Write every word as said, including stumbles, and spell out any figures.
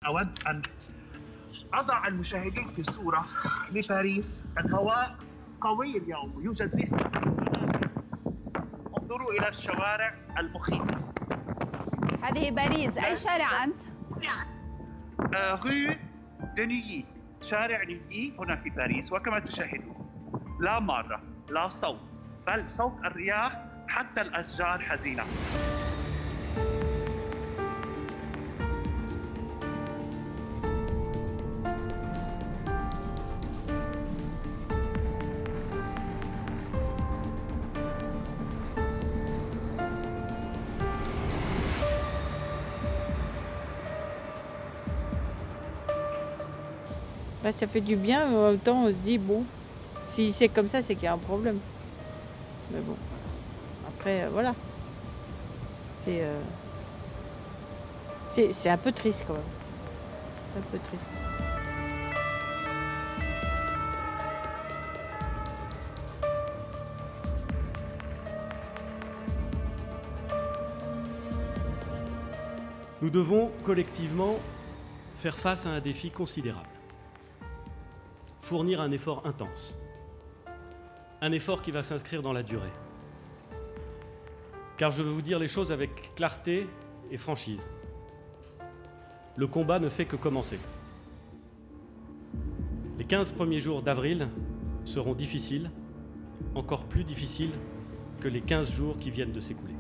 أود أن أضع المشاهدين في صورة لباريس. الهواء قوي اليوم، يوجد ريح. انظروا إلى الشوارع المخيفة. هذه باريس، أي شارع أنت؟ غو دنيي، شارع نيي هنا في باريس. وكما تشاهدون لا مرة لا صوت، بل صوت الرياح، حتى الأشجار حزينة. Bah, ça fait du bien, mais en même temps on se dit bon, si c'est comme ça c'est qu'il y a un problème. Mais bon, après euh, voilà, c'est euh, c'est un peu triste quand même, c'est un peu triste. Nous devons collectivement faire face à un défi considérable. Fournir un effort intense. Un effort qui va s'inscrire dans la durée. Car je veux vous dire les choses avec clarté et franchise. Le combat ne fait que commencer. Les quinze premiers jours d'avril seront difficiles, encore plus difficiles que les quinze jours qui viennent de s'écouler.